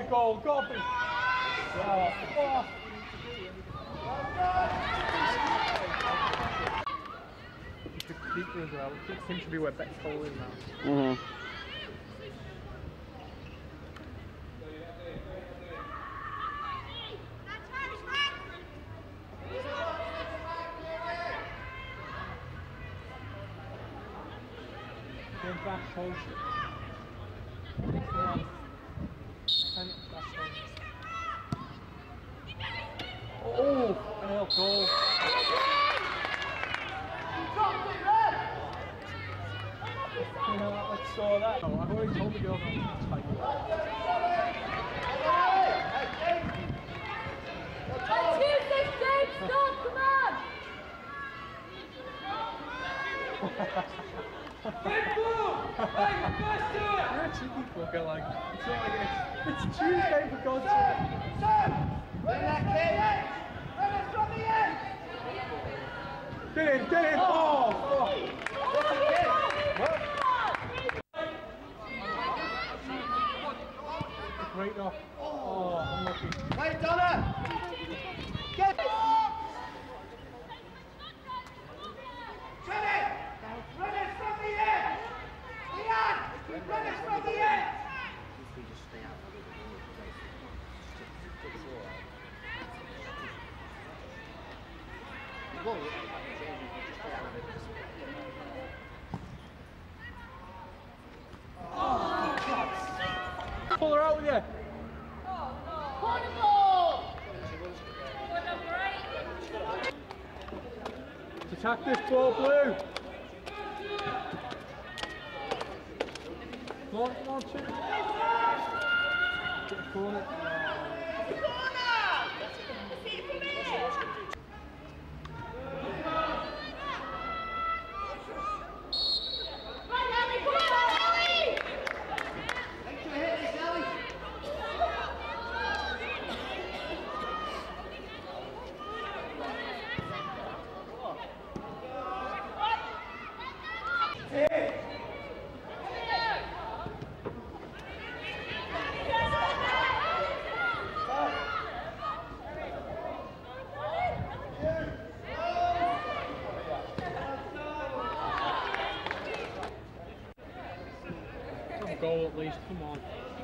goal, got to be. The keeper as well. It seems to be where Beck's goal is now. Going back close. Oh, an out goal. You know, let's saw that. Oh, I've already told the girls not to fight. Stop, come on! You're a cheeky fucker, like, it's not like it's Tuesday for God's sake. Bring that kid! Bring us from the end! Get in! Oh, fuck! Right off. Oh, unlucky. Right, Donna! Get it! Run it! Run it from the end! Leon! Run it from the end! Pull her out with you. Let's attack this ball, Blue. Come on, Chip. Get a corner. Goal at least, come on.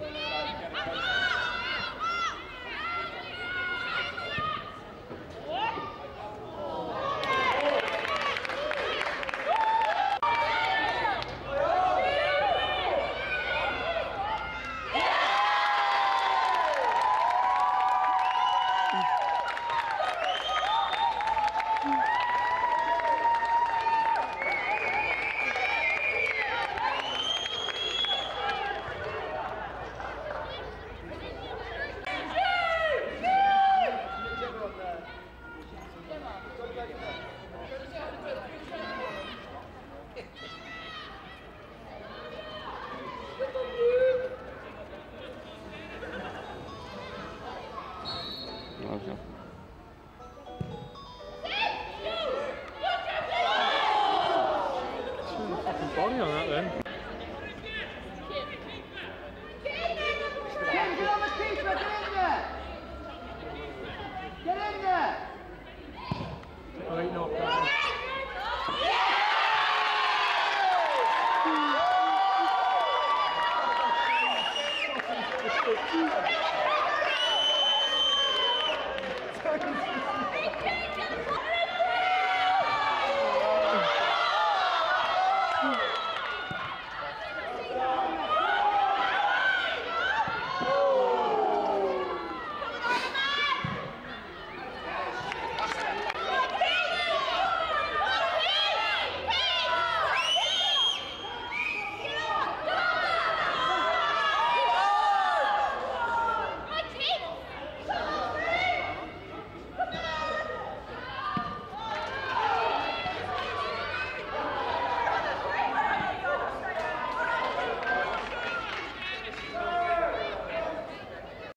Body on that then. Get on the keeper, get in there! Get in there! Right, knock down.